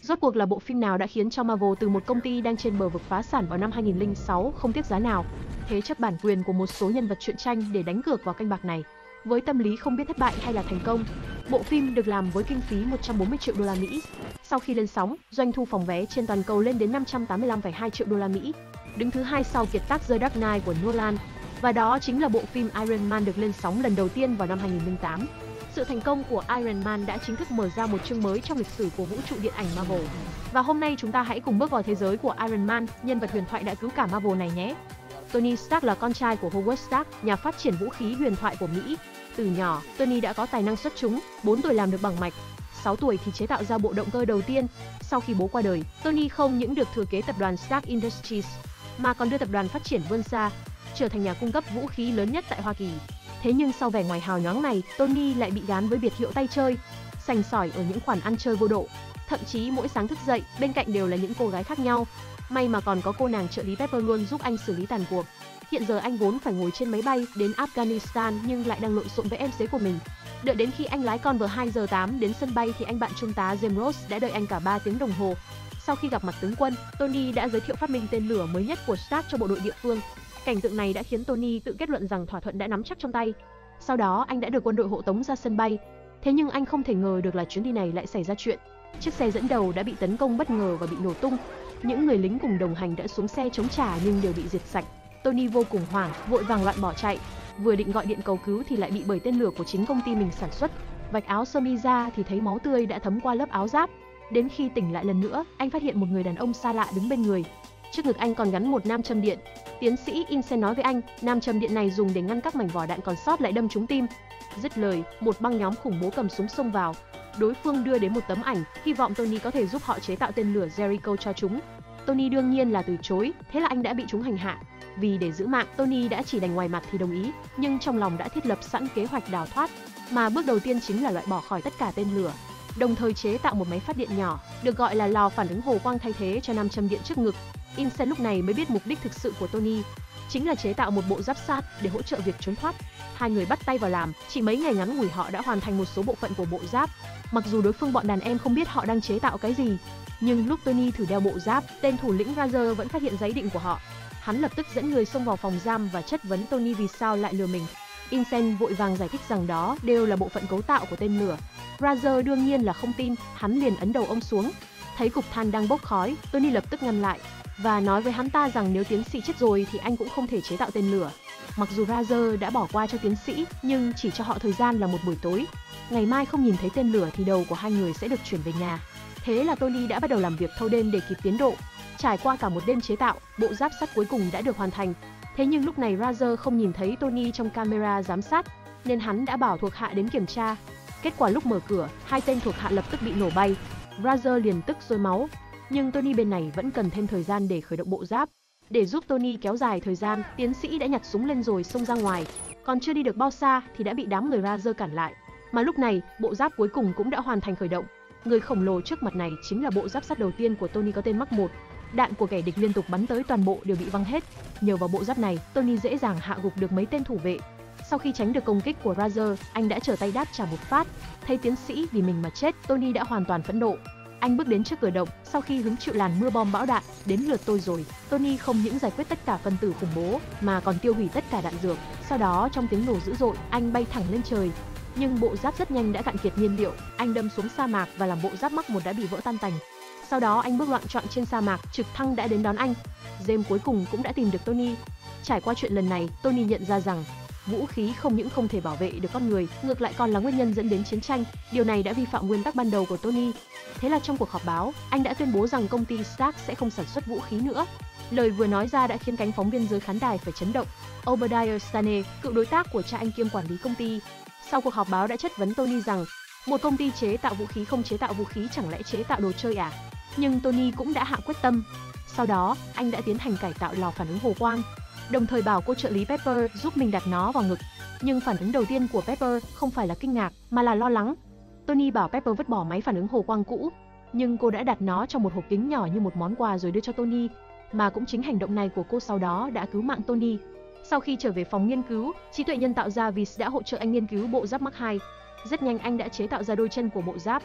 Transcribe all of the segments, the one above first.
Rốt cuộc là bộ phim nào đã khiến cho Marvel từ một công ty đang trên bờ vực phá sản vào năm 2006 không tiếc giá nào thế chấp bản quyền của một số nhân vật truyện tranh để đánh cược vào canh bạc này? Với tâm lý không biết thất bại hay là thành công, bộ phim được làm với kinh phí 140 triệu đô la Mỹ. Sau khi lên sóng, doanh thu phòng vé trên toàn cầu lên đến 585,2 triệu đô la Mỹ, đứng thứ hai sau kiệt tác The Dark Knight của Nolan. Và đó chính là bộ phim Iron Man được lên sóng lần đầu tiên vào năm 2008. Sự thành công của Iron Man đã chính thức mở ra một chương mới trong lịch sử của vũ trụ điện ảnh Marvel. Và hôm nay chúng ta hãy cùng bước vào thế giới của Iron Man, nhân vật huyền thoại đã cứu cả Marvel này nhé. Tony Stark là con trai của Howard Stark, nhà phát triển vũ khí huyền thoại của Mỹ. Từ nhỏ, Tony đã có tài năng xuất chúng, 4 tuổi làm được bằng mạch, 6 tuổi thì chế tạo ra bộ động cơ đầu tiên. Sau khi bố qua đời, Tony không những được thừa kế tập đoàn Stark Industries, mà còn đưa tập đoàn phát triển vươn xa, trở thành nhà cung cấp vũ khí lớn nhất tại Hoa Kỳ. Thế nhưng sau vẻ ngoài hào nhoáng này, Tony lại bị gán với biệt hiệu tay chơi, sành sỏi ở những khoản ăn chơi vô độ. Thậm chí mỗi sáng thức dậy, bên cạnh đều là những cô gái khác nhau. May mà còn có cô nàng trợ lý Pepper luôn giúp anh xử lý tàn cuộc. Hiện giờ anh vốn phải ngồi trên máy bay đến Afghanistan nhưng lại đang lộn xộn với em xế của mình. Đợi đến khi anh lái Convair 2:08 đến sân bay thì anh bạn trung tá James Ross đã đợi anh cả 3 tiếng đồng hồ. Sau khi gặp mặt tướng quân, Tony đã giới thiệu phát minh tên lửa mới nhất của Stark cho bộ đội địa phương. Cảnh tượng này đã khiến Tony tự kết luận rằng thỏa thuận đã nắm chắc trong tay. Sau đó anh đã được quân đội hộ tống ra sân bay. Thế nhưng anh không thể ngờ được là chuyến đi này lại xảy ra chuyện. Chiếc xe dẫn đầu đã bị tấn công bất ngờ và bị nổ tung. Những người lính cùng đồng hành đã xuống xe chống trả nhưng đều bị diệt sạch. Tony vô cùng hoảng, vội vàng loạn bỏ chạy. Vừa định gọi điện cầu cứu thì lại bị bởi tên lửa của chính công ty mình sản xuất. Vạch áo sơ mi ra thì thấy máu tươi đã thấm qua lớp áo giáp. Đến khi tỉnh lại lần nữa, anh phát hiện một người đàn ông xa lạ đứng bên người. Trước ngực anh còn gắn một nam châm điện. Tiến sĩ Insen nói với anh, nam châm điện này dùng để ngăn các mảnh vỏ đạn còn sót lại đâm trúng tim. Dứt lời, một băng nhóm khủng bố cầm súng xông vào. Đối phương đưa đến một tấm ảnh, hy vọng Tony có thể giúp họ chế tạo tên lửa Jericho cho chúng. Tony đương nhiên là từ chối, thế là anh đã bị chúng hành hạ. Vì để giữ mạng, Tony đã chỉ đành ngoài mặt thì đồng ý, nhưng trong lòng đã thiết lập sẵn kế hoạch đào thoát. Mà bước đầu tiên chính là loại bỏ khỏi tất cả tên lửa, đồng thời chế tạo một máy phát điện nhỏ, được gọi là lò phản ứng hồ quang thay thế cho nam châm điện trước ngực. Insen lúc này mới biết mục đích thực sự của Tony, chính là chế tạo một bộ giáp sát để hỗ trợ việc trốn thoát. Hai người bắt tay vào làm, chỉ mấy ngày ngắn ngủi họ đã hoàn thành một số bộ phận của bộ giáp. Mặc dù đối phương bọn đàn em không biết họ đang chế tạo cái gì, nhưng lúc Tony thử đeo bộ giáp, tên thủ lĩnh Razer vẫn phát hiện giấy định của họ. Hắn lập tức dẫn người xông vào phòng giam và chất vấn Tony vì sao lại lừa mình. Insen vội vàng giải thích rằng đó đều là bộ phận cấu tạo của tên lửa. Razer đương nhiên là không tin, hắn liền ấn đầu ông xuống. Thấy cục than đang bốc khói, Tony lập tức ngăn lại và nói với hắn ta rằng nếu tiến sĩ chết rồi thì anh cũng không thể chế tạo tên lửa. Mặc dù Razer đã bỏ qua cho tiến sĩ, nhưng chỉ cho họ thời gian là một buổi tối. Ngày mai không nhìn thấy tên lửa thì đầu của hai người sẽ được chuyển về nhà. Thế là Tony đã bắt đầu làm việc thâu đêm để kịp tiến độ. Trải qua cả một đêm chế tạo, bộ giáp sắt cuối cùng đã được hoàn thành. Thế nhưng lúc này Razer không nhìn thấy Tony trong camera giám sát, nên hắn đã bảo thuộc hạ đến kiểm tra. Kết quả lúc mở cửa, hai tên thuộc hạ lập tức bị nổ bay. Razer liền tức sôi máu. Nhưng Tony bên này vẫn cần thêm thời gian để khởi động bộ giáp. Để giúp Tony kéo dài thời gian, tiến sĩ đã nhặt súng lên rồi xông ra ngoài. Còn chưa đi được bao xa thì đã bị đám người Razer cản lại. Mà lúc này, bộ giáp cuối cùng cũng đã hoàn thành khởi động. Người khổng lồ trước mặt này chính là bộ giáp sắt đầu tiên của Tony có tên Mark 1. Đạn của kẻ địch liên tục bắn tới toàn bộ đều bị văng hết. Nhờ vào bộ giáp này, Tony dễ dàng hạ gục được mấy tên thủ vệ. Sau khi tránh được công kích của Razer, anh đã trở tay đáp trả một phát. Thấy tiến sĩ vì mình mà chết, Tony đã hoàn toàn phẫn nộ. Anh bước đến trước cửa động, sau khi hứng chịu làn mưa bom bão đạn, đến lượt tôi rồi. Tony không những giải quyết tất cả phân tử khủng bố, mà còn tiêu hủy tất cả đạn dược. Sau đó trong tiếng nổ dữ dội, anh bay thẳng lên trời. Nhưng bộ giáp rất nhanh đã cạn kiệt nhiên liệu, anh đâm xuống sa mạc và làm bộ giáp Mark 1 đã bị vỡ tan tành. Sau đó anh bước loạng choạng trên sa mạc, trực thăng đã đến đón anh. James cuối cùng cũng đã tìm được Tony. Trải qua chuyện lần này, Tony nhận ra rằng vũ khí không những không thể bảo vệ được con người, ngược lại còn là nguyên nhân dẫn đến chiến tranh. Điều này đã vi phạm nguyên tắc ban đầu của Tony. Thế là trong cuộc họp báo, anh đã tuyên bố rằng công ty Stark sẽ không sản xuất vũ khí nữa. Lời vừa nói ra đã khiến cánh phóng viên dưới khán đài phải chấn động. Obadiah Stane, cựu đối tác của cha anh kiêm quản lý công ty, sau cuộc họp báo đã chất vấn Tony rằng một công ty chế tạo vũ khí không chế tạo vũ khí chẳng lẽ chế tạo đồ chơi à? Nhưng Tony cũng đã hạ quyết tâm. Sau đó, anh đã tiến hành cải tạo lò phản ứng hồ quang, đồng thời bảo cô trợ lý Pepper giúp mình đặt nó vào ngực. Nhưng phản ứng đầu tiên của Pepper không phải là kinh ngạc, mà là lo lắng. Tony bảo Pepper vứt bỏ máy phản ứng hồ quang cũ, nhưng cô đã đặt nó trong một hộp kính nhỏ như một món quà rồi đưa cho Tony. Mà cũng chính hành động này của cô sau đó đã cứu mạng Tony. Sau khi trở về phòng nghiên cứu, trí tuệ nhân tạo Jarvis đã hỗ trợ anh nghiên cứu bộ giáp Mark 2. Rất nhanh anh đã chế tạo ra đôi chân của bộ giáp.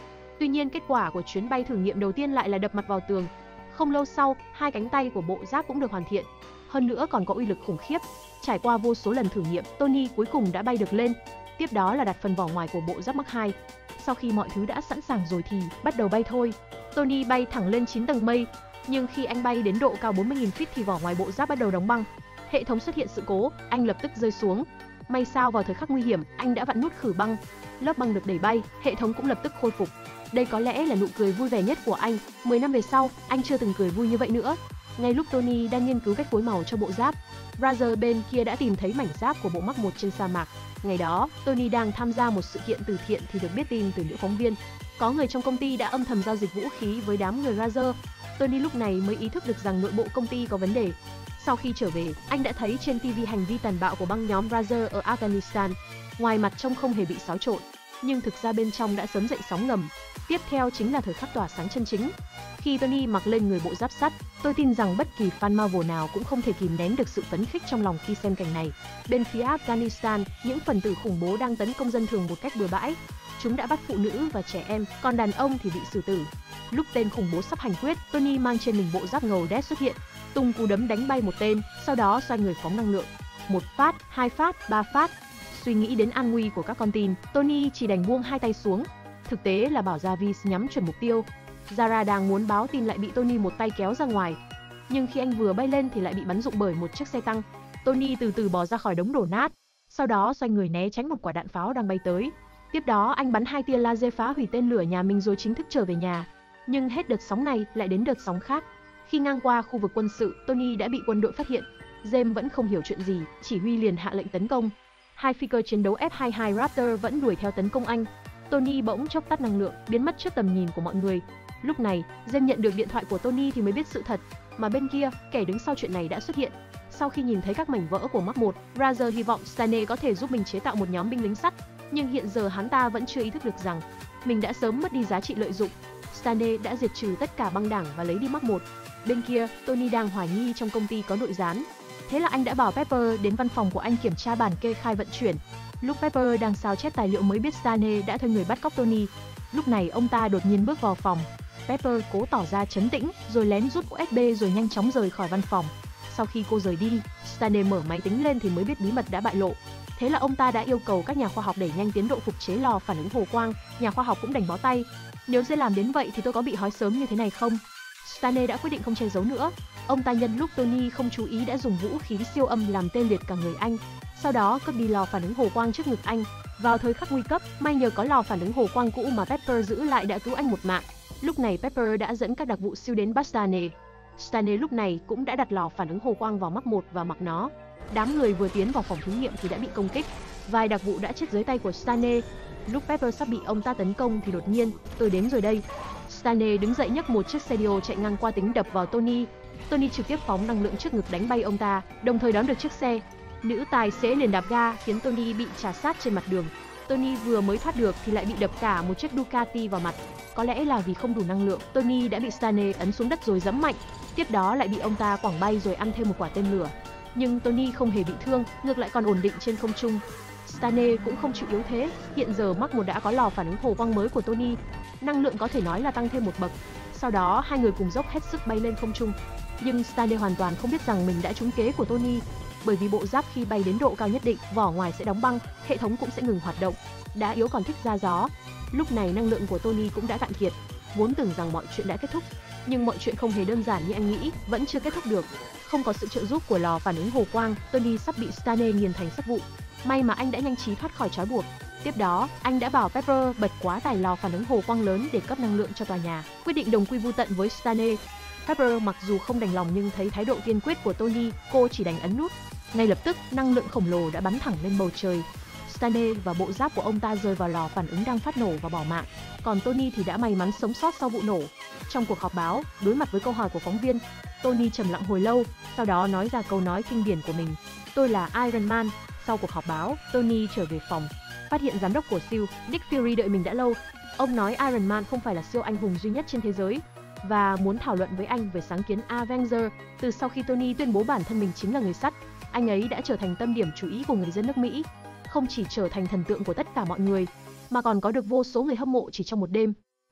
Tuy nhiên kết quả của chuyến bay thử nghiệm đầu tiên lại là đập mặt vào tường. Không lâu sau, hai cánh tay của bộ giáp cũng được hoàn thiện. Hơn nữa còn có uy lực khủng khiếp. Trải qua vô số lần thử nghiệm, Tony cuối cùng đã bay được lên. Tiếp đó là đặt phần vỏ ngoài của bộ giáp Mark II. Sau khi mọi thứ đã sẵn sàng rồi thì bắt đầu bay thôi. Tony bay thẳng lên 9 tầng mây, nhưng khi anh bay đến độ cao 40.000 feet thì vỏ ngoài bộ giáp bắt đầu đóng băng. Hệ thống xuất hiện sự cố, anh lập tức rơi xuống. May sao vào thời khắc nguy hiểm, anh đã vặn nút khử băng. Lớp băng được đẩy bay, hệ thống cũng lập tức khôi phục. Đây có lẽ là nụ cười vui vẻ nhất của anh. 10 năm về sau, anh chưa từng cười vui như vậy nữa. Ngay lúc Tony đang nghiên cứu cách phối màu cho bộ giáp, Razer bên kia đã tìm thấy mảnh giáp của bộ Mark I trên sa mạc. Ngày đó, Tony đang tham gia một sự kiện từ thiện thì được biết tin từ nữ phóng viên. Có người trong công ty đã âm thầm giao dịch vũ khí với đám người Razer. Tony lúc này mới ý thức được rằng nội bộ công ty có vấn đề. Sau khi trở về, anh đã thấy trên TV hành vi tàn bạo của băng nhóm Razer ở Afghanistan. Ngoài mặt trông không hề bị xáo trộn, nhưng thực ra bên trong đã sớm dậy sóng ngầm. Tiếp theo chính là thời khắc tỏa sáng chân chính. Khi Tony mặc lên người bộ giáp sắt, tôi tin rằng bất kỳ fan Marvel nào cũng không thể kìm nén được sự phấn khích trong lòng khi xem cảnh này. Bên phía Afghanistan, những phần tử khủng bố đang tấn công dân thường một cách bừa bãi. Chúng đã bắt phụ nữ và trẻ em, còn đàn ông thì bị xử tử. Lúc tên khủng bố sắp hành quyết, Tony mang trên mình bộ giáp ngầu đét xuất hiện, tung cú đấm đánh bay một tên, sau đó xoay người phóng năng lượng. 1 phát, 2 phát, 3 phát. Suy nghĩ đến an nguy của các con tin, Tony chỉ đành buông hai tay xuống. Thực tế là bảo Jarvis nhắm chuẩn mục tiêu. Zara đang muốn báo tin lại bị Tony một tay kéo ra ngoài. Nhưng khi anh vừa bay lên thì lại bị bắn rụng bởi một chiếc xe tăng. Tony từ từ bò ra khỏi đống đổ nát, sau đó xoay người né tránh một quả đạn pháo đang bay tới. Tiếp đó anh bắn 2 tia laser phá hủy tên lửa nhà mình rồi chính thức trở về nhà. Nhưng hết đợt sóng này lại đến đợt sóng khác. Khi ngang qua khu vực quân sự, Tony đã bị quân đội phát hiện. James vẫn không hiểu chuyện gì, chỉ huy liền hạ lệnh tấn công. Hai phi cơ chiến đấu F-22 Raptor vẫn đuổi theo tấn công anh. Tony bỗng chốc tắt năng lượng, biến mất trước tầm nhìn của mọi người. Lúc này, James nhận được điện thoại của Tony thì mới biết sự thật, mà bên kia, kẻ đứng sau chuyện này đã xuất hiện. Sau khi nhìn thấy các mảnh vỡ của Mark I, Razer hy vọng Stanley có thể giúp mình chế tạo một nhóm binh lính sắt, nhưng hiện giờ hắn ta vẫn chưa ý thức được rằng mình đã sớm mất đi giá trị lợi dụng. Stanley đã diệt trừ tất cả băng đảng và lấy đi Mark I. Bên kia, Tony đang hoài nghi trong công ty có nội gián. Thế là anh đã bảo Pepper đến văn phòng của anh kiểm tra bản kê khai vận chuyển. Lúc Pepper đang sao chép tài liệu mới biết Stanley đã thuê người bắt cóc Tony. Lúc này ông ta đột nhiên bước vào phòng. Pepper cố tỏ ra trấn tĩnh, rồi lén rút USB rồi nhanh chóng rời khỏi văn phòng. Sau khi cô rời đi, Stanley mở máy tính lên thì mới biết bí mật đã bại lộ. Thế là ông ta đã yêu cầu các nhà khoa học đẩy nhanh tiến độ phục chế lò phản ứng hồ quang. Nhà khoa học cũng đành bó tay. Nếu dễ làm đến vậy thì tôi có bị hói sớm như thế này không? Stanley đã quyết định không che giấu nữa. Ông ta nhân lúc Tony không chú ý đã dùng vũ khí siêu âm làm tê liệt cả người anh. Sau đó cướp đi lò phản ứng hồ quang trước ngực anh. Vào thời khắc nguy cấp, may nhờ có lò phản ứng hồ quang cũ mà Pepper giữ lại đã cứu anh một mạng. Lúc này Pepper đã dẫn các đặc vụ siêu đến bắt Stanley. Stanley lúc này cũng đã đặt lò phản ứng hồ quang vào Mark I và mặc nó. Đám người vừa tiến vào phòng thí nghiệm thì đã bị công kích. Vài đặc vụ đã chết dưới tay của Stanley. Lúc Pepper sắp bị ông ta tấn công thì đột nhiên, tôi đến rồi đây. Stanley đứng dậy nhấc một chiếc xe Dio chạy ngang qua tính đập vào Tony. Tony trực tiếp phóng năng lượng trước ngực đánh bay ông ta, đồng thời đón được chiếc xe. Nữ tài xế liền đạp ga khiến Tony bị trà sát trên mặt đường. Tony vừa mới thoát được thì lại bị đập cả một chiếc Ducati vào mặt. Có lẽ là vì không đủ năng lượng, Tony đã bị Stanley ấn xuống đất rồi giẫm mạnh. Tiếp đó lại bị ông ta quẳng bay rồi ăn thêm một quả tên lửa. Nhưng Tony không hề bị thương, ngược lại còn ổn định trên không trung. Stanley cũng không chịu yếu thế. Hiện giờ Mark I đã có lò phản ứng hồ quang mới của Tony. Năng lượng có thể nói là tăng thêm một bậc. Sau đó hai người cùng dốc hết sức bay lên không trung. Nhưng Stanley hoàn toàn không biết rằng mình đã trúng kế của Tony. Bởi vì bộ giáp khi bay đến độ cao nhất định, vỏ ngoài sẽ đóng băng, hệ thống cũng sẽ ngừng hoạt động. Đã yếu còn thích ra gió. Lúc này năng lượng của Tony cũng đã cạn kiệt. Vốn tưởng rằng mọi chuyện đã kết thúc, nhưng mọi chuyện không hề đơn giản như anh nghĩ, vẫn chưa kết thúc được. Không có sự trợ giúp của lò phản ứng hồ quang, Tony sắp bị Stanley nghiền thành sắt vụn. May mà anh đã nhanh trí thoát khỏi trói buộc. Tiếp đó, anh đã bảo Pepper bật quá tải lò phản ứng hồ quang lớn để cấp năng lượng cho tòa nhà, quyết định đồng quy vu tận với Stanley. Pepper mặc dù không đành lòng nhưng thấy thái độ kiên quyết của Tony, cô chỉ đành ấn nút. Ngay lập tức, năng lượng khổng lồ đã bắn thẳng lên bầu trời. Stanley và bộ giáp của ông ta rơi vào lò phản ứng đang phát nổ và bỏ mạng. Còn Tony thì đã may mắn sống sót sau vụ nổ. Trong cuộc họp báo, đối mặt với câu hỏi của phóng viên, Tony trầm lặng hồi lâu, sau đó nói ra câu nói kinh điển của mình: "Tôi là Iron Man." Sau cuộc họp báo, Tony trở về phòng, phát hiện giám đốc của siêu, Nick Fury đợi mình đã lâu. Ông nói Iron Man không phải là siêu anh hùng duy nhất trên thế giới và muốn thảo luận với anh về sáng kiến Avenger. Từ sau khi Tony tuyên bố bản thân mình chính là người sắt, anh ấy đã trở thành tâm điểm chú ý của người dân nước Mỹ. Không chỉ trở thành thần tượng của tất cả mọi người, mà còn có được vô số người hâm mộ chỉ trong một đêm.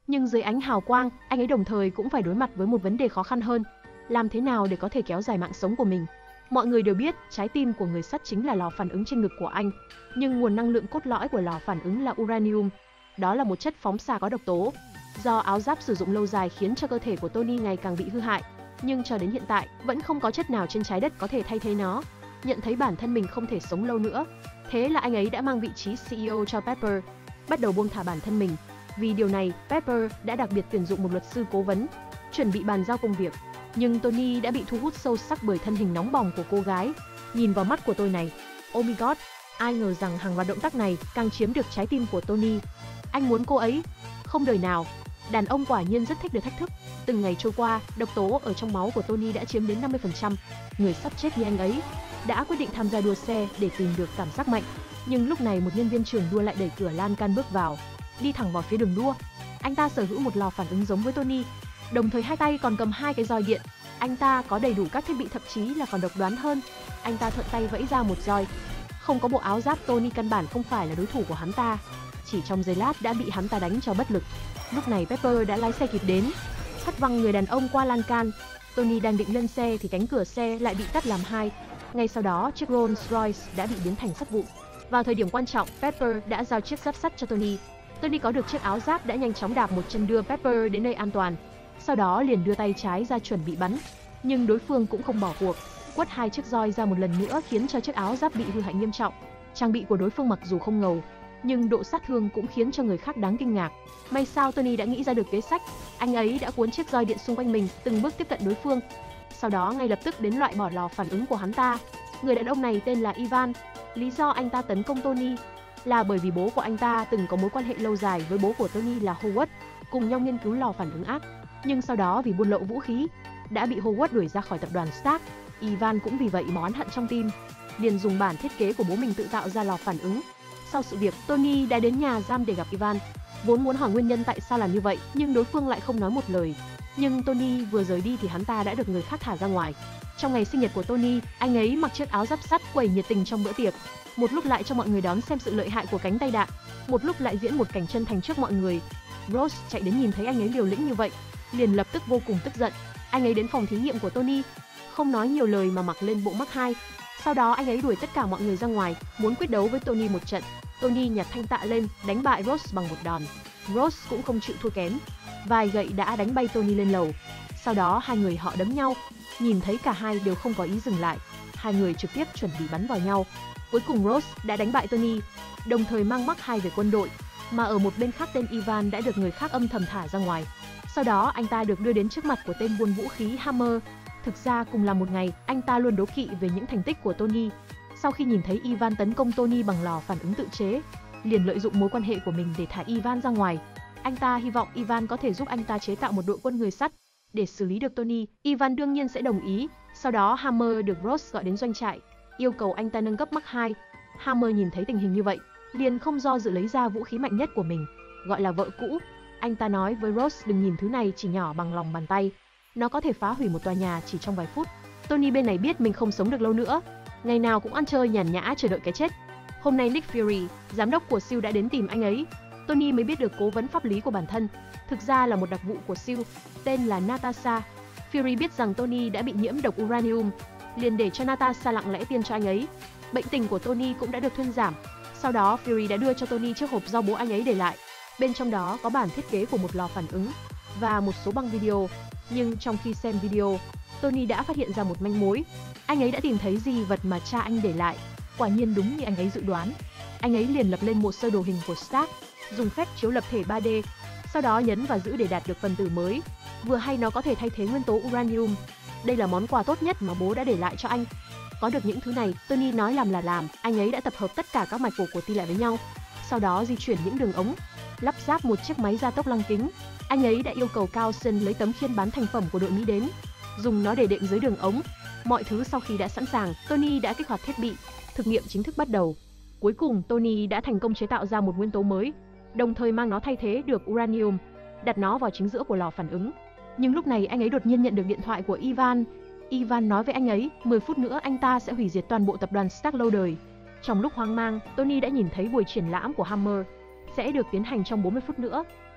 Nhưng dưới ánh hào quang, anh ấy đồng thời cũng phải đối mặt với một vấn đề khó khăn hơn. Làm thế nào để có thể kéo dài mạng sống của mình? Mọi người đều biết, trái tim của người sắt chính là lò phản ứng trên ngực của anh. Nhưng nguồn năng lượng cốt lõi của lò phản ứng là uranium. Đó là một chất phóng xạ có độc tố. Do áo giáp sử dụng lâu dài khiến cho cơ thể của Tony ngày càng bị hư hại. Nhưng cho đến hiện tại, vẫn không có chất nào trên trái đất có thể thay thế nó. Nhận thấy bản thân mình không thể sống lâu nữa. Thế là anh ấy đã mang vị trí CEO cho Pepper, bắt đầu buông thả bản thân mình. Vì điều này, Pepper đã đặc biệt tuyển dụng một luật sư cố vấn, chuẩn bị bàn giao công việc. Nhưng Tony đã bị thu hút sâu sắc bởi thân hình nóng bỏng của cô gái. Nhìn vào mắt của tôi này, oh my god, ai ngờ rằng hàng loạt động tác này càng chiếm được trái tim của Tony. Anh muốn cô ấy, không đời nào. Đàn ông quả nhiên rất thích được thách thức. Từng ngày trôi qua, độc tố ở trong máu của Tony đã chiếm đến 50%. Người sắp chết như anh ấy đã quyết định tham gia đua xe để tìm được cảm giác mạnh. Nhưng lúc này một nhân viên trường đua lại đẩy cửa lan can bước vào, đi thẳng vào phía đường đua. Anh ta sở hữu một lò phản ứng giống với Tony, đồng thời hai tay còn cầm hai cái roi điện. Anh ta có đầy đủ các thiết bị, thậm chí là còn độc đoán hơn. Anh ta thuận tay vẫy ra một roi. Không có bộ áo giáp, Tony căn bản không phải là đối thủ của hắn ta. Chỉ trong giây lát đã bị hắn ta đánh cho bất lực. Lúc này Pepper đã lái xe kịp đến, hất văng người đàn ông qua lan can. Tony đang định lên xe thì cánh cửa xe lại bị cắt làm hai. Ngay sau đó, chiếc Rolls Royce đã bị biến thành sắt vụn. Vào thời điểm quan trọng, Pepper đã giao chiếc giáp sắt cho Tony. Tony có được chiếc áo giáp đã nhanh chóng đạp một chân đưa Pepper đến nơi an toàn. Sau đó liền đưa tay trái ra chuẩn bị bắn. Nhưng đối phương cũng không bỏ cuộc, quất hai chiếc roi ra một lần nữa khiến cho chiếc áo giáp bị hư hại nghiêm trọng. Trang bị của đối phương mặc dù không ngầu, nhưng độ sát thương cũng khiến cho người khác đáng kinh ngạc. May sao Tony đã nghĩ ra được kế sách. Anh ấy đã cuốn chiếc roi điện xung quanh mình, từng bước tiếp cận đối phương. Sau đó ngay lập tức đến loại bỏ lò phản ứng của hắn ta. Người đàn ông này tên là Ivan. Lý do anh ta tấn công Tony là bởi vì bố của anh ta từng có mối quan hệ lâu dài với bố của Tony là Howard, cùng nhau nghiên cứu lò phản ứng ác. Nhưng sau đó vì buôn lậu vũ khí, đã bị Howard đuổi ra khỏi tập đoàn Stark. Ivan cũng vì vậy mà oán hận trong tim, liền dùng bản thiết kế của bố mình tự tạo ra lò phản ứng. Sau sự việc, Tony đã đến nhà giam để gặp Ivan, vốn muốn hỏi nguyên nhân tại sao làm như vậy, nhưng đối phương lại không nói một lời. Nhưng Tony vừa rời đi thì hắn ta đã được người khác thả ra ngoài. Trong ngày sinh nhật của Tony, anh ấy mặc chiếc áo giáp sắt quẩy nhiệt tình trong bữa tiệc. Một lúc lại cho mọi người đón xem sự lợi hại của cánh tay đạn, một lúc lại diễn một cảnh chân thành trước mọi người. Rose chạy đến nhìn thấy anh ấy liều lĩnh như vậy, liền lập tức vô cùng tức giận. Anh ấy đến phòng thí nghiệm của Tony, không nói nhiều lời mà mặc lên bộ Mark II. Sau đó anh ấy đuổi tất cả mọi người ra ngoài, muốn quyết đấu với Tony một trận. Tony nhặt thanh tạ lên, đánh bại Rose bằng một đòn. Rose cũng không chịu thua kém, vài gậy đã đánh bay Tony lên lầu. Sau đó hai người họ đấm nhau, nhìn thấy cả hai đều không có ý dừng lại. Hai người trực tiếp chuẩn bị bắn vào nhau. Cuối cùng Rose đã đánh bại Tony, đồng thời mang Mark II về quân đội, mà ở một bên khác tên Ivan đã được người khác âm thầm thả ra ngoài. Sau đó anh ta được đưa đến trước mặt của tên buôn vũ khí Hammer. Thực ra cùng là một ngày, anh ta luôn đố kỵ về những thành tích của Tony. Sau khi nhìn thấy Ivan tấn công Tony bằng lò phản ứng tự chế, liền lợi dụng mối quan hệ của mình để thả Ivan ra ngoài. Anh ta hy vọng Ivan có thể giúp anh ta chế tạo một đội quân người sắt để xử lý được Tony. Ivan đương nhiên sẽ đồng ý. Sau đó Hammer được Rose gọi đến doanh trại, yêu cầu anh ta nâng cấp Mark II. Hammer nhìn thấy tình hình như vậy, liền không do dự lấy ra vũ khí mạnh nhất của mình, gọi là vợ cũ. Anh ta nói với Rose đừng nhìn thứ này chỉ nhỏ bằng lòng bàn tay, nó có thể phá hủy một tòa nhà chỉ trong vài phút. Tony bên này biết mình không sống được lâu nữa, ngày nào cũng ăn chơi nhàn nhã chờ đợi cái chết. Hôm nay Nick Fury, giám đốc của SEAL đã đến tìm anh ấy. Tony mới biết được cố vấn pháp lý của bản thân thực ra là một đặc vụ của SEAL, tên là Natasha. Fury biết rằng Tony đã bị nhiễm độc uranium, liền để cho Natasha lặng lẽ tiêm cho anh ấy. Bệnh tình của Tony cũng đã được thuyên giảm. Sau đó Fury đã đưa cho Tony chiếc hộp do bố anh ấy để lại. Bên trong đó có bản thiết kế của một lò phản ứng và một số băng video. Nhưng trong khi xem video, Tony đã phát hiện ra một manh mối. Anh ấy đã tìm thấy di vật mà cha anh để lại. Quả nhiên đúng như anh ấy dự đoán. Anh ấy liền lập lên một sơ đồ hình của Stark, dùng phép chiếu lập thể 3D, sau đó nhấn và giữ để đạt được phần tử mới. Vừa hay nó có thể thay thế nguyên tố uranium. Đây là món quà tốt nhất mà bố đã để lại cho anh. Có được những thứ này, Tony nói làm là làm. Anh ấy đã tập hợp tất cả các mạch của T lại với nhau, sau đó di chuyển những đường ống, lắp ráp một chiếc máy gia tốc lăng kính. Anh ấy đã yêu cầu Carlson lấy tấm khiên bán thành phẩm của đội Mỹ đến, dùng nó để đệm dưới đường ống. Mọi thứ sau khi đã sẵn sàng, Tony đã kích hoạt thiết bị. Thực nghiệm chính thức bắt đầu. Cuối cùng, Tony đã thành công chế tạo ra một nguyên tố mới, đồng thời mang nó thay thế được uranium, đặt nó vào chính giữa của lò phản ứng. Nhưng lúc này anh ấy đột nhiên nhận được điện thoại của Ivan. Ivan nói với anh ấy, 10 phút nữa anh ta sẽ hủy diệt toàn bộ tập đoàn Stark lâu đời. Trong lúc hoang mang, Tony đã nhìn thấy buổi triển lãm của Hammer sẽ được tiến hành trong 40 phút nữa.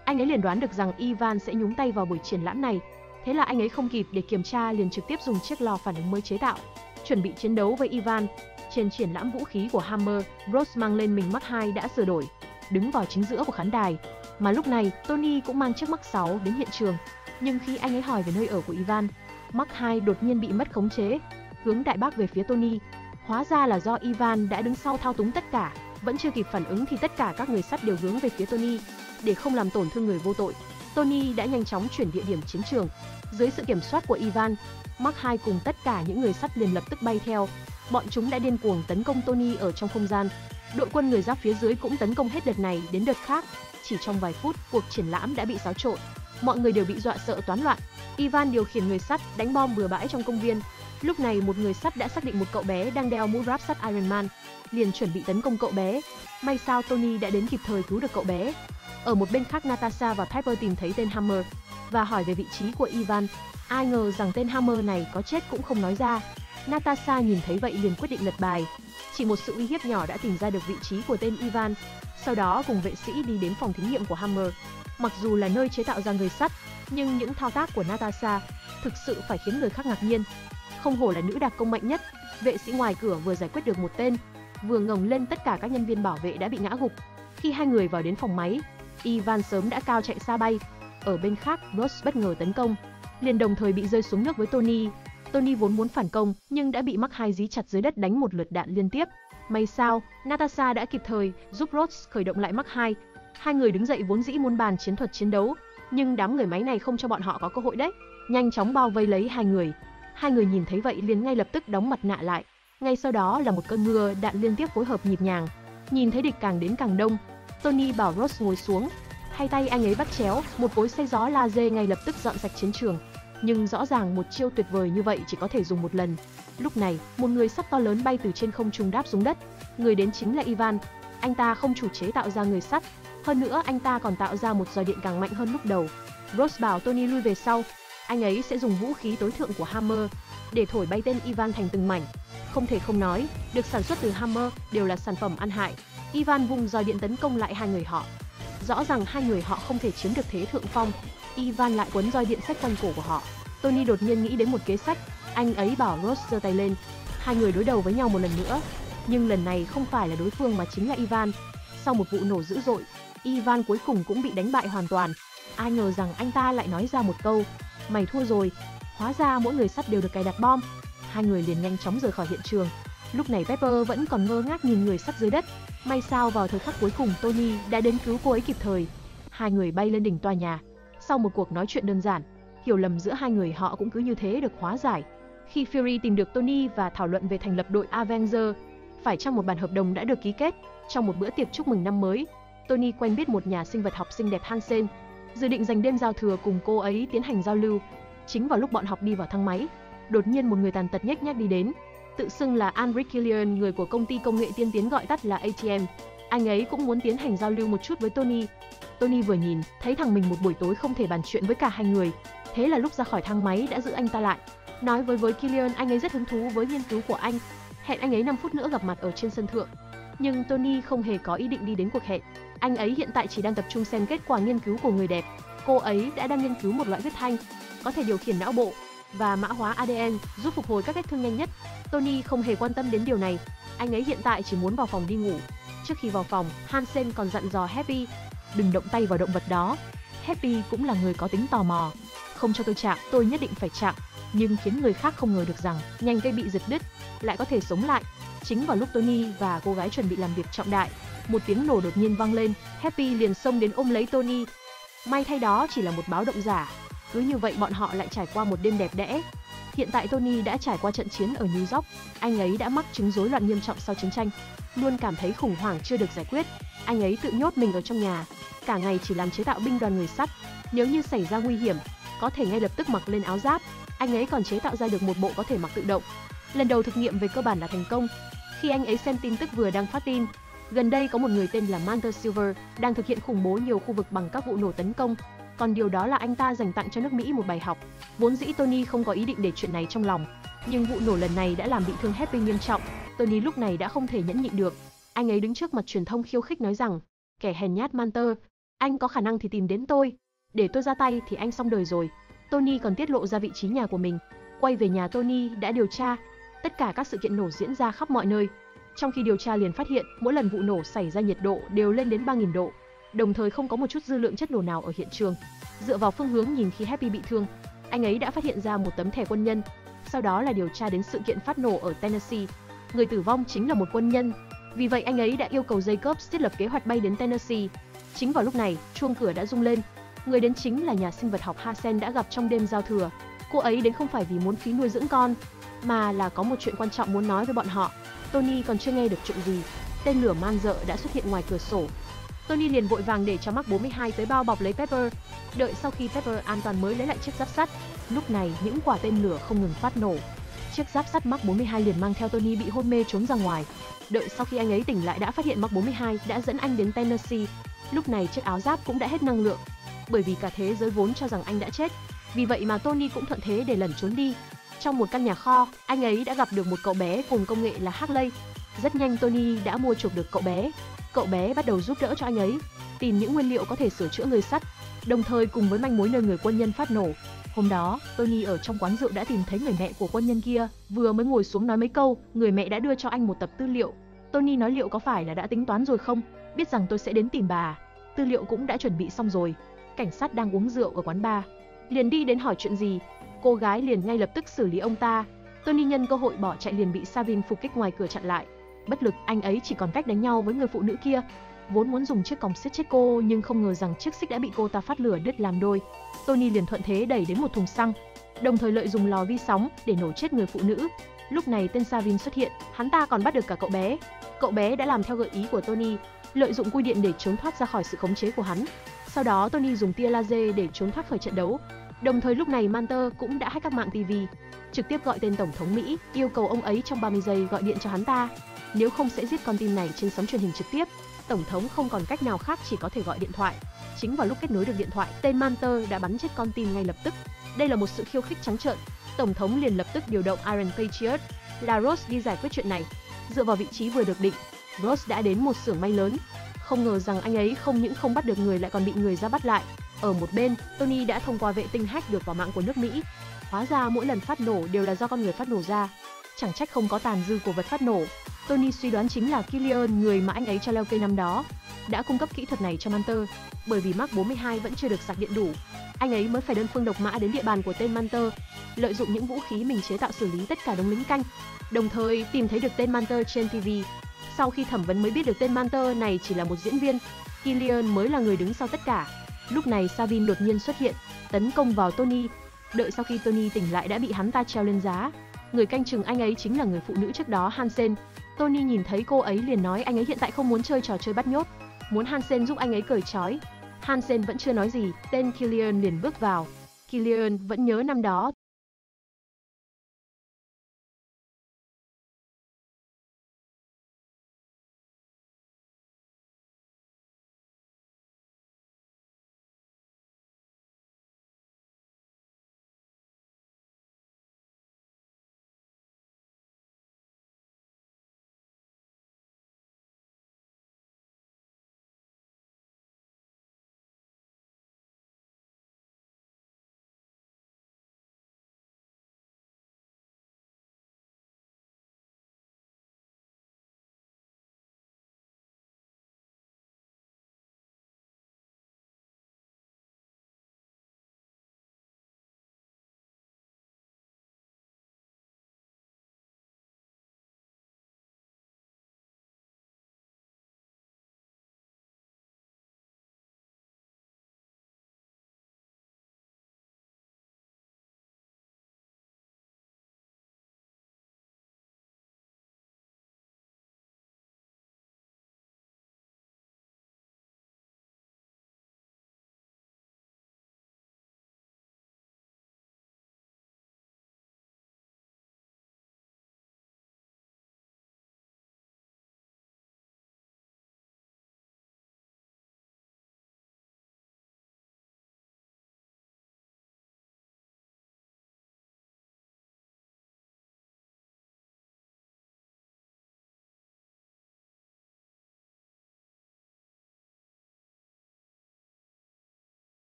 Anh ấy liền đoán được rằng Ivan sẽ nhúng tay vào buổi triển lãm này. Thế là anh ấy không kịp để kiểm tra liền trực tiếp dùng chiếc lò phản ứng mới chế tạo, chuẩn bị chiến đấu với Ivan. Trên triển lãm vũ khí của Hammer, Rose mang lên mình Mark II đã sửa đổi, đứng vào chính giữa của khán đài. Mà lúc này, Tony cũng mang chiếc Mark 6 đến hiện trường. Nhưng khi anh ấy hỏi về nơi ở của Ivan, Mark II đột nhiên bị mất khống chế, hướng đại bác về phía Tony. Hóa ra là do Ivan đã đứng sau thao túng tất cả. Vẫn chưa kịp phản ứng thì tất cả các người sắt đều hướng về phía Tony. Để không làm tổn thương người vô tội, Tony đã nhanh chóng chuyển địa điểm chiến trường. Dưới sự kiểm soát của Ivan, Mark II cùng tất cả những người sắt liền lập tức bay theo. Bọn chúng đã điên cuồng tấn công Tony ở trong không gian. Đội quân người Giáp phía dưới cũng tấn công hết đợt này đến đợt khác. Chỉ trong vài phút, cuộc triển lãm đã bị xáo trộn. Mọi người đều bị dọa sợ toán loạn. Ivan điều khiển người sắt đánh bom bừa bãi trong công viên. Lúc này một người sắt đã xác định một cậu bé đang đeo mũ giáp sắt Iron Man, liền chuẩn bị tấn công cậu bé. May sao Tony đã đến kịp thời cứu được cậu bé. Ở một bên khác, Natasha và Pepper tìm thấy tên Hammer và hỏi về vị trí của Ivan. Ai ngờ rằng tên Hammer này có chết cũng không nói ra. Natasha nhìn thấy vậy liền quyết định lật bài. Chỉ một sự uy hiếp nhỏ đã tìm ra được vị trí của tên Ivan. Sau đó cùng vệ sĩ đi đến phòng thí nghiệm của Hammer. Mặc dù là nơi chế tạo ra người sắt, nhưng những thao tác của Natasha thực sự phải khiến người khác ngạc nhiên. Không hổ là nữ đặc công mạnh nhất, vệ sĩ ngoài cửa vừa giải quyết được một tên, vừa ngẩng lên tất cả các nhân viên bảo vệ đã bị ngã gục. Khi hai người vào đến phòng máy, Ivan sớm đã cao chạy xa bay. Ở bên khác, Rose bất ngờ tấn công, liền đồng thời bị rơi xuống nước với Tony. Tony vốn muốn phản công, nhưng đã bị Mark II dí chặt dưới đất đánh một lượt đạn liên tiếp. May sao, Natasha đã kịp thời giúp Rose khởi động lại Mark II. Hai người đứng dậy vốn dĩ muốn bàn chiến thuật chiến đấu, nhưng đám người máy này không cho bọn họ có cơ hội đấy. Nhanh chóng bao vây lấy hai người. Hai người nhìn thấy vậy liền ngay lập tức đóng mặt nạ lại. Ngay sau đó là một cơn mưa đạn liên tiếp phối hợp nhịp nhàng. Nhìn thấy địch càng đến càng đông, Tony bảo Rose ngồi xuống. Hai tay anh ấy bắt chéo, một cối xay gió laser ngay lập tức dọn sạch chiến trường. Nhưng rõ ràng một chiêu tuyệt vời như vậy chỉ có thể dùng một lần. Lúc này, một người sắt to lớn bay từ trên không trung đáp xuống đất. Người đến chính là Ivan. Anh ta không chủ chế tạo ra người sắt, hơn nữa anh ta còn tạo ra một roi điện càng mạnh hơn lúc đầu. Rose bảo Tony lui về sau. Anh ấy sẽ dùng vũ khí tối thượng của Hammer để thổi bay tên Ivan thành từng mảnh. Không thể không nói, được sản xuất từ Hammer đều là sản phẩm ăn hại. Ivan vung roi điện tấn công lại hai người họ. Rõ ràng hai người họ không thể chiếm được thế thượng phong. Ivan lại quấn roi điện xách quanh cổ của họ. Tony đột nhiên nghĩ đến một kế sách. Anh ấy bảo Rose giơ tay lên. Hai người đối đầu với nhau một lần nữa. Nhưng lần này không phải là đối phương mà chính là Ivan. Sau một vụ nổ dữ dội, Ivan cuối cùng cũng bị đánh bại hoàn toàn. Ai ngờ rằng anh ta lại nói ra một câu: "Mày thua rồi." Hóa ra mỗi người sắt đều được cài đặt bom. Hai người liền nhanh chóng rời khỏi hiện trường. Lúc này Pepper vẫn còn ngơ ngác nhìn người sắt dưới đất. May sao vào thời khắc cuối cùng Tony đã đến cứu cô ấy kịp thời. Hai người bay lên đỉnh tòa nhà. Sau một cuộc nói chuyện đơn giản, hiểu lầm giữa hai người họ cũng cứ như thế được hóa giải. Khi Fury tìm được Tony và thảo luận về thành lập đội Avenger, phải chăng một bản hợp đồng đã được ký kết. Trong một bữa tiệc chúc mừng năm mới, Tony quen biết một nhà sinh vật học xinh đẹp Hansen, dự định dành đêm giao thừa cùng cô ấy tiến hành giao lưu. Chính vào lúc bọn học đi vào thang máy, đột nhiên một người tàn tật nhếch nhác đi đến, tự xưng là Andrew Killian, người của công ty công nghệ tiên tiến gọi tắt là ATM. Anh ấy cũng muốn tiến hành giao lưu một chút với Tony. Tony vừa nhìn, thấy thằng mình một buổi tối không thể bàn chuyện với cả hai người. Thế là lúc ra khỏi thang máy đã giữ anh ta lại, nói với Killian anh ấy rất hứng thú với nghiên cứu của anh, hẹn anh ấy 5 phút nữa gặp mặt ở trên sân thượng. Nhưng Tony không hề có ý định đi đến cuộc hẹn. Anh ấy hiện tại chỉ đang tập trung xem kết quả nghiên cứu của người đẹp. Cô ấy đang nghiên cứu một loại huyết thanh có thể điều khiển não bộ và mã hóa ADN giúp phục hồi các vết thương nhanh nhất. Tony không hề quan tâm đến điều này. Anh ấy hiện tại chỉ muốn vào phòng đi ngủ. Trước khi vào phòng, Hansen còn dặn dò Happy đừng động tay vào động vật đó. Happy cũng là người có tính tò mò. Không cho tôi chạm, tôi nhất định phải chạm. Nhưng khiến người khác không ngờ được rằng nhành cây bị giật đứt lại có thể sống lại. Chính vào lúc Tony và cô gái chuẩn bị làm việc trọng đại, một tiếng nổ đột nhiên vang lên. Happy liền xông đến ôm lấy Tony. May thay đó chỉ là một báo động giả. Cứ như vậy bọn họ lại trải qua một đêm đẹp đẽ. Hiện tại Tony đã trải qua trận chiến ở New York. Anh ấy đã mắc chứng rối loạn nghiêm trọng sau chiến tranh, luôn cảm thấy khủng hoảng chưa được giải quyết. Anh ấy tự nhốt mình ở trong nhà, cả ngày chỉ làm chế tạo binh đoàn người sắt. Nếu như xảy ra nguy hiểm, có thể ngay lập tức mặc lên áo giáp. Anh ấy còn chế tạo ra được một bộ có thể mặc tự động. Lần đầu thực nghiệm về cơ bản là thành công. Khi anh ấy xem tin tức vừa đăng phát tin, gần đây có một người tên là Mantle Silver đang thực hiện khủng bố nhiều khu vực bằng các vụ nổ tấn công. Còn điều đó là anh ta dành tặng cho nước Mỹ một bài học. Vốn dĩ Tony không có ý định để chuyện này trong lòng, nhưng vụ nổ lần này đã làm bị thương Happy nghiêm trọng. Tony lúc này đã không thể nhẫn nhịn được. Anh ấy đứng trước mặt truyền thông khiêu khích nói rằng, kẻ hèn nhát Mantle, Anh có khả năng thì tìm đến tôi. Để tôi ra tay thì anh xong đời rồi. Tony còn tiết lộ ra vị trí nhà của mình. Quay về nhà, Tony đã điều tra. Tất cả các sự kiện nổ diễn ra khắp mọi nơi. Trong khi điều tra liền phát hiện, mỗi lần vụ nổ xảy ra nhiệt độ đều lên đến 3000 độ. Đồng thời không có một chút dư lượng chất nổ nào ở hiện trường. Dựa vào phương hướng nhìn khi Happy bị thương, anh ấy đã phát hiện ra một tấm thẻ quân nhân. Sau đó là điều tra đến sự kiện phát nổ ở Tennessee. Người tử vong chính là một quân nhân. Vì vậy anh ấy đã yêu cầu Jacobs thiết lập kế hoạch bay đến Tennessee. Chính vào lúc này, chuông cửa đã rung lên. Người đến chính là nhà sinh vật học Hansen đã gặp trong đêm giao thừa. Cô ấy đến không phải vì muốn phí nuôi dưỡng con, mà là có một chuyện quan trọng muốn nói với bọn họ. Tony còn chưa nghe được chuyện gì, tên lửa man dợ đã xuất hiện ngoài cửa sổ. Tony liền vội vàng để cho Mark 42 tới bao bọc lấy Pepper. Đợi sau khi Pepper an toàn mới lấy lại chiếc giáp sắt. Lúc này những quả tên lửa không ngừng phát nổ. Chiếc giáp sắt Mark 42 liền mang theo Tony bị hôn mê trốn ra ngoài. Đợi sau khi anh ấy tỉnh lại đã phát hiện Mark 42 đã dẫn anh đến Tennessee. Lúc này chiếc áo giáp cũng đã hết năng lượng, bởi vì cả thế giới vốn cho rằng anh đã chết. Vì vậy mà Tony cũng thuận thế để lẩn trốn đi. Trong một căn nhà kho, anh ấy đã gặp được một cậu bé cùng công nghệ là Harley. Rất nhanh Tony đã mua chuộc được cậu bé. Cậu bé bắt đầu giúp đỡ cho anh ấy tìm những nguyên liệu có thể sửa chữa người sắt, đồng thời cùng với manh mối nơi người quân nhân phát nổ. Hôm đó, Tony ở trong quán rượu đã tìm thấy người mẹ của quân nhân kia, vừa mới ngồi xuống nói mấy câu, người mẹ đã đưa cho anh một tập tư liệu. Tony nói liệu có phải là đã tính toán rồi không? Biết rằng tôi sẽ đến tìm bà. Tư liệu cũng đã chuẩn bị xong rồi. Cảnh sát đang uống rượu ở quán bar, liền đi đến hỏi chuyện gì. Cô gái liền ngay lập tức xử lý ông ta. Tony nhân cơ hội bỏ chạy liền bị Savin phục kích ngoài cửa chặn lại. Bất lực, anh ấy chỉ còn cách đánh nhau với người phụ nữ kia. Vốn muốn dùng chiếc còng siết chết cô, nhưng không ngờ rằng chiếc xích đã bị cô ta phát lửa đứt làm đôi. Tony liền thuận thế đẩy đến một thùng xăng, đồng thời lợi dụng lò vi sóng để nổ chết người phụ nữ. Lúc này tên Savin xuất hiện, hắn ta còn bắt được cả cậu bé. Cậu bé đã làm theo gợi ý của Tony, lợi dụng quy điện để trốn thoát ra khỏi sự khống chế của hắn. Sau đó Tony dùng tia laser để trốn thoát khỏi trận đấu. Đồng thời lúc này Manter cũng đã hack các mạng TV, trực tiếp gọi tên tổng thống Mỹ, yêu cầu ông ấy trong 30 giây gọi điện cho hắn ta. Nếu không sẽ giết con tin này trên sóng truyền hình trực tiếp. Tổng thống không còn cách nào khác, chỉ có thể gọi điện thoại. Chính vào lúc kết nối được điện thoại, tên Manter đã bắn chết con tin ngay lập tức. Đây là một sự khiêu khích trắng trợn. Tổng thống liền lập tức điều động Iron Patriot là Ross đi giải quyết chuyện này. Dựa vào vị trí vừa được định, Ross đã đến một xưởng may lớn. Không ngờ rằng anh ấy không những không bắt được người lại còn bị người ra bắt lại. Ở một bên, Tony đã thông qua vệ tinh hack được vào mạng của nước Mỹ. Hóa ra mỗi lần phát nổ đều là do con người phát nổ ra. Chẳng trách không có tàn dư của vật phát nổ. Tony suy đoán chính là Killian, người mà anh ấy cho leo cây năm đó, đã cung cấp kỹ thuật này cho Manter. Bởi vì Mark 42 vẫn chưa được sạc điện đủ, anh ấy mới phải đơn phương độc mã đến địa bàn của tên Manter, lợi dụng những vũ khí mình chế tạo xử lý tất cả đống lính canh, đồng thời tìm thấy được tên Manter trên TV. Sau khi thẩm vấn mới biết được tên Manter này chỉ là một diễn viên, Killian mới là người đứng sau tất cả. Lúc này Savin đột nhiên xuất hiện, tấn công vào Tony. Đợi sau khi Tony tỉnh lại đã bị hắn ta treo lên giá. Người canh chừng anh ấy chính là người phụ nữ trước đó, Hansen. Tony nhìn thấy cô ấy liền nói anh ấy hiện tại không muốn chơi trò chơi bắt nhốt, muốn Hansen giúp anh ấy cởi trói. Hansen vẫn chưa nói gì, tên Killian liền bước vào. Killian vẫn nhớ năm đó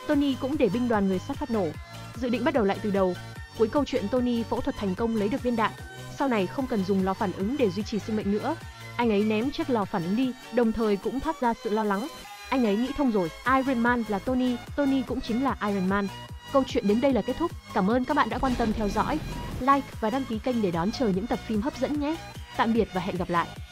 Tony cũng để binh đoàn người sắt phát nổ. Dự định bắt đầu lại từ đầu. Cuối câu chuyện Tony phẫu thuật thành công lấy được viên đạn. Sau này không cần dùng lò phản ứng để duy trì sinh mệnh nữa. Anh ấy ném chiếc lò phản ứng đi, đồng thời cũng thoát ra sự lo lắng. Anh ấy nghĩ thông rồi, Iron Man là Tony, Tony cũng chính là Iron Man. Câu chuyện đến đây là kết thúc. Cảm ơn các bạn đã quan tâm theo dõi. Like và đăng ký kênh để đón chờ những tập phim hấp dẫn nhé. Tạm biệt và hẹn gặp lại.